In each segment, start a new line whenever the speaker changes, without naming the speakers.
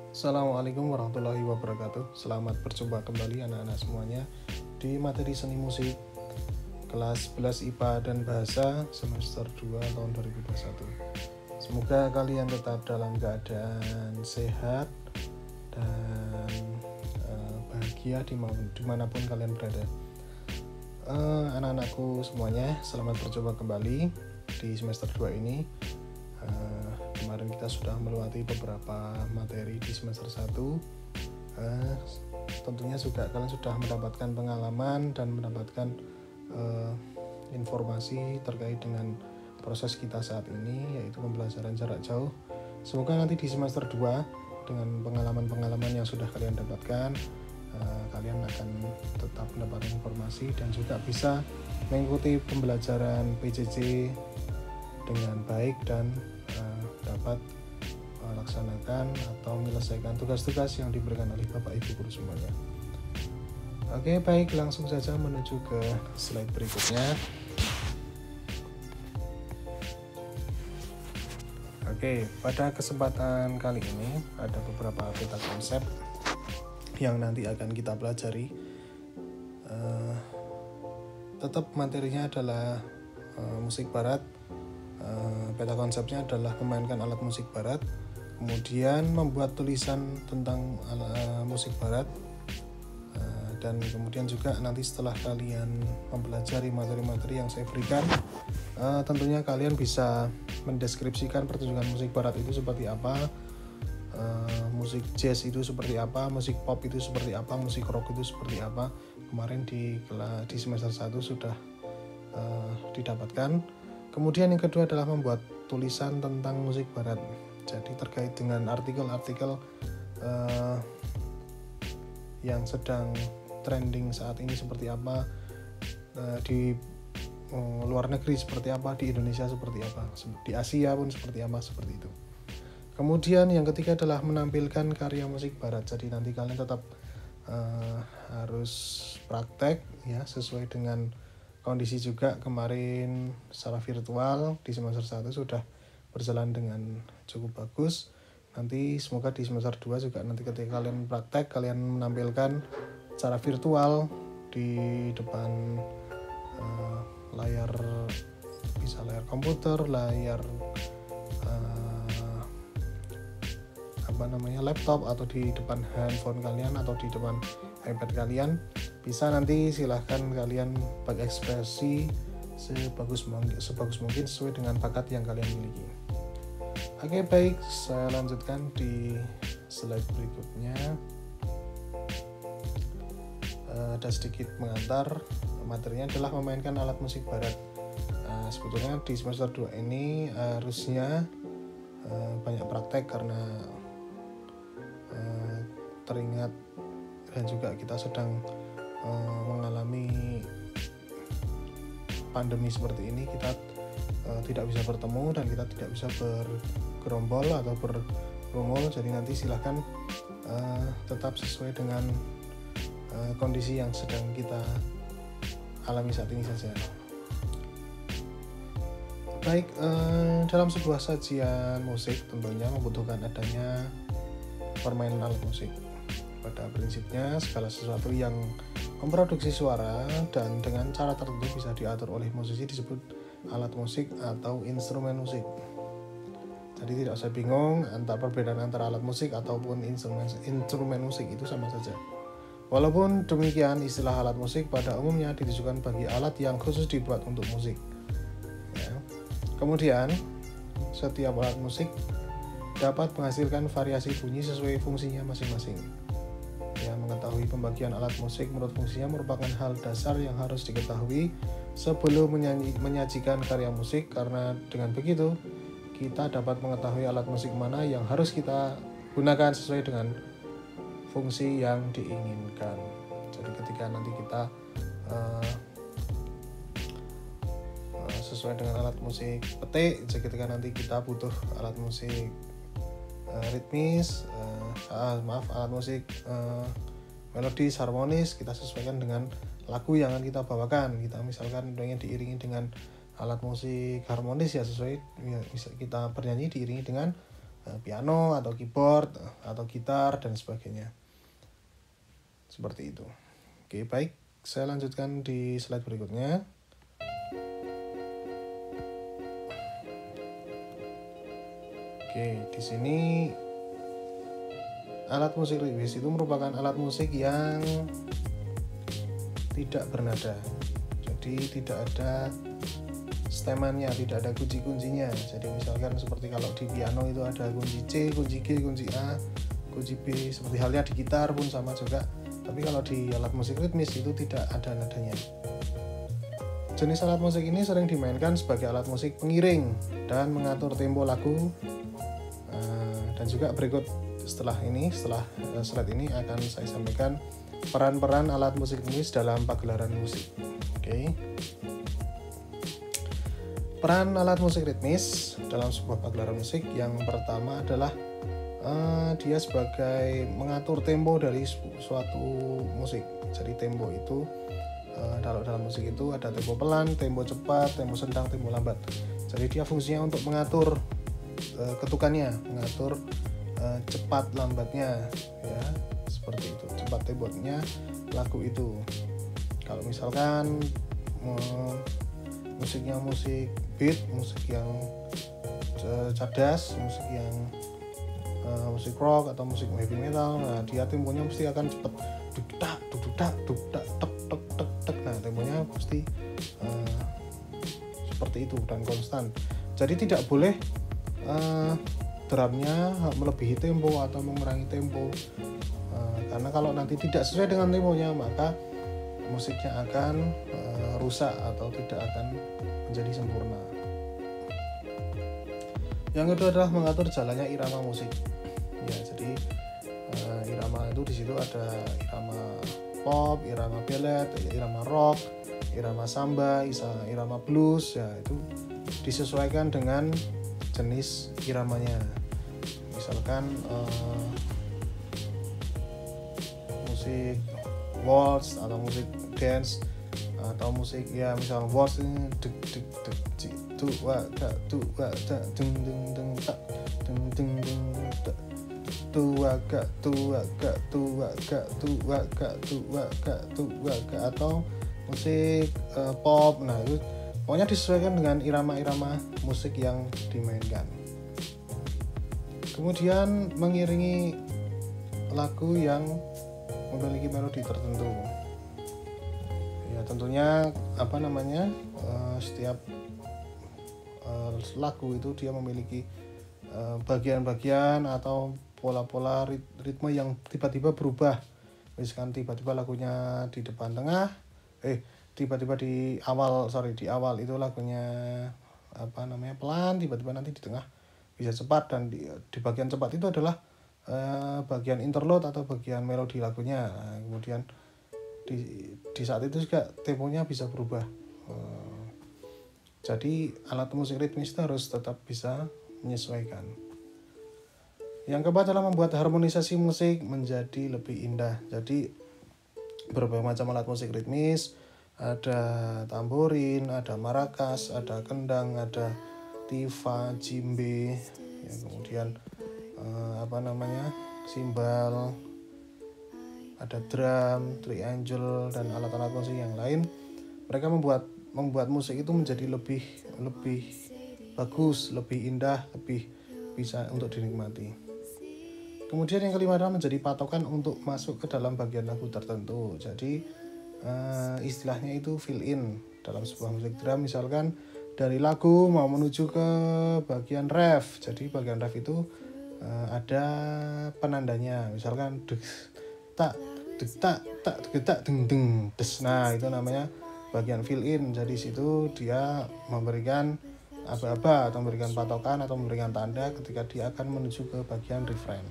Assalamualaikum warahmatullahi wabarakatuh. Selamat berjumpa kembali anak-anak semuanya di materi seni musik kelas 11 IPA dan Bahasa semester 2 tahun 2021. Semoga kalian tetap dalam keadaan sehat dan bahagia dimanapun kalian berada. Anak-anakku semuanya, selamat berjumpa kembali di semester 2 ini. Kemarin kita sudah melewati beberapa materi di semester 1. Tentunya juga kalian sudah mendapatkan pengalaman dan mendapatkan informasi terkait dengan proses kita saat ini, yaitu pembelajaran jarak jauh. Semoga nanti di semester 2 dengan pengalaman-pengalaman yang sudah kalian dapatkan, kalian akan tetap mendapatkan informasi dan juga bisa mengikuti pembelajaran PJJ dengan baik dan dapat melaksanakan atau menyelesaikan tugas-tugas yang diberikan oleh Bapak Ibu guru semuanya. Oke, baik, langsung saja menuju ke slide berikutnya. Oke, pada kesempatan kali ini ada beberapa peta konsep yang nanti akan kita pelajari. Tetap materinya adalah musik barat. Peta konsepnya adalah memainkan alat musik barat, kemudian membuat tulisan tentang musik barat, dan kemudian juga nanti setelah kalian mempelajari materi-materi yang saya berikan, tentunya kalian bisa mendeskripsikan pertunjukan musik barat itu seperti apa, musik jazz itu seperti apa, musik pop itu seperti apa, musik rock itu seperti apa. Kemarin di semester 1 sudah didapatkan. Kemudian yang kedua adalah membuat tulisan tentang musik barat. Jadi terkait dengan artikel-artikel yang sedang trending saat ini seperti apa, di luar negeri seperti apa, di Indonesia seperti apa, di Asia pun seperti apa, seperti itu. Kemudian yang ketiga adalah menampilkan karya musik barat. Jadi nanti kalian tetap harus praktek ya, sesuai dengan kondisi juga. Kemarin secara virtual di semester 1 sudah berjalan dengan cukup bagus. Nanti semoga di semester 2 juga nanti ketika kalian praktek, kalian menampilkan secara virtual di depan layar, bisa layar komputer, layar laptop, atau di depan handphone kalian atau di depan iPad kalian. Bisa nanti silahkan kalian berekspresi sebagus mungkin sesuai dengan bakat yang kalian miliki. Oke, baik, saya lanjutkan di slide berikutnya. Ada sedikit mengantar, materinya adalah memainkan alat musik barat. Sebetulnya di semester 2 ini harusnya banyak praktek karena teringat dan juga kita sedang mengalami pandemi seperti ini. Kita tidak bisa bertemu dan kita tidak bisa bergerombol atau berkerumun. Jadi nanti silahkan tetap sesuai dengan kondisi yang sedang kita alami saat ini saja. Baik, dalam sebuah sajian musik tentunya membutuhkan adanya permainan alat musik. Pada prinsipnya, segala sesuatu yang memproduksi suara dan dengan cara tertentu bisa diatur oleh musisi disebut alat musik atau instrumen musik. Jadi tidak usah bingung perbedaan antara alat musik ataupun instrumen musik, itu sama saja. Walaupun demikian, istilah alat musik pada umumnya ditujukan bagi alat yang khusus dibuat untuk musik. Ya. Kemudian, setiap alat musik dapat menghasilkan variasi bunyi sesuai fungsinya masing-masing. Ya, mengetahui pembagian alat musik menurut fungsinya merupakan hal dasar yang harus diketahui sebelum menyajikan karya musik, karena dengan begitu kita dapat mengetahui alat musik mana yang harus kita gunakan sesuai dengan fungsi yang diinginkan. Jadi ketika nanti kita sesuai dengan alat musik petik, jadi ketika nanti kita butuh alat musik ritmis, alat musik melodis, harmonis, kita sesuaikan dengan lagu yang akan kita bawakan. Kita misalkan pengen diiringi dengan alat musik harmonis, ya sesuai, ya bisa kita bernyanyi diiringi dengan piano atau keyboard atau gitar dan sebagainya. Seperti itu. Oke, baik. Saya lanjutkan di slide berikutnya. Oke, di sini alat musik ritmis itu merupakan alat musik yang tidak bernada. Jadi tidak ada stemannya, tidak ada kunci-kuncinya. Jadi misalkan seperti kalau di piano itu ada kunci C, kunci G, kunci A, kunci B. Seperti halnya di gitar pun sama juga. Tapi kalau di alat musik ritmis itu tidak ada nadanya. Jenis alat musik ini sering dimainkan sebagai alat musik pengiring dan mengatur tempo lagu. Dan juga berikut setelah slide ini akan saya sampaikan peran-peran alat musik ritmis dalam pagelaran musik. Oke. Peran alat musik ritmis dalam sebuah pagelaran musik yang pertama adalah dia sebagai mengatur tempo dari suatu musik. Jadi tempo itu kalau dalam musik itu ada tempo pelan, tempo cepat, tempo sedang, tempo lambat. Jadi dia fungsinya untuk mengatur ketukannya, mengatur cepat lambatnya, ya seperti itu, cepat temponya lagu itu. Kalau misalkan musiknya musik beat, musik yang cerdas, musik yang musik rock atau musik heavy metal, nah dia temponya mesti akan cepat, duk-dak, duk-dak, duk-dak, tek tek tek tek. Nah temponya pasti seperti itu dan konstan. Jadi tidak boleh drumnya melebihi tempo atau mengurangi tempo, karena kalau nanti tidak sesuai dengan temponya maka musiknya akan rusak atau tidak akan menjadi sempurna. Yang kedua adalah mengatur jalannya irama musik. Ya, jadi irama itu di situ ada irama pop, irama ballad, irama rock, irama samba, irama blues. Ya, itu disesuaikan dengan jenis iramanya. Misalkan musik waltz atau musik dance atau musik ya misal waltz ini deg deg deg tu wa ga tu wa da deng deng deng tak deng deng deng tak tu wa ga tu wa ga tu wa ga tu wa ga tu wa ga tu wa ga, atau musik pop. Nah itu pokoknya disesuaikan dengan irama-irama musik yang dimainkan. Kemudian mengiringi lagu yang memiliki melodi tertentu. Ya tentunya setiap lagu itu dia memiliki bagian-bagian atau pola-pola ritme yang tiba-tiba berubah. Misalkan tiba-tiba lagunya di depan tengah, tiba-tiba di awal itu lagunya pelan, tiba-tiba nanti di tengah bisa cepat, dan di bagian cepat itu adalah bagian interlude atau bagian melodi lagunya. Nah, kemudian di saat itu juga temponya bisa berubah. Jadi alat musik ritmis itu harus tetap bisa menyesuaikan. Yang keempat adalah membuat harmonisasi musik menjadi lebih indah. Jadi berbagai macam alat musik ritmis, ada tamborin, ada marakas, ada kendang, ada tifa, djembe, ya, kemudian simbal, ada drum, triangle, dan alat-alat musik yang lain. Mereka membuat musik itu menjadi lebih bagus, lebih indah, lebih bisa untuk dinikmati. Kemudian yang kelima adalah menjadi patokan untuk masuk ke dalam bagian lagu tertentu. Jadi istilahnya itu fill in dalam sebuah musik drum. Misalkan dari lagu mau menuju ke bagian ref, jadi bagian ref itu ada penandanya. Misalkan deg tak deng deng des. Nah itu namanya bagian fill in. Jadi situ dia memberikan aba-aba atau memberikan patokan atau memberikan tanda ketika dia akan menuju ke bagian refrain.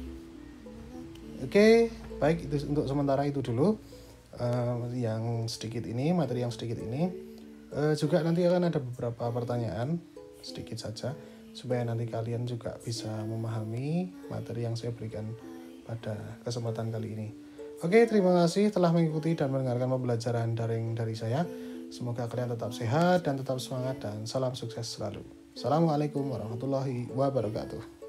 Oke, baik, itu untuk sementara itu dulu materi yang sedikit ini. Juga nanti akan ada beberapa pertanyaan sedikit saja supaya nanti kalian juga bisa memahami materi yang saya berikan pada kesempatan kali ini. Oke, terima kasih telah mengikuti dan mendengarkan pembelajaran daring dari saya. Semoga kalian tetap sehat dan tetap semangat, dan salam sukses selalu. Assalamualaikum warahmatullahi wabarakatuh.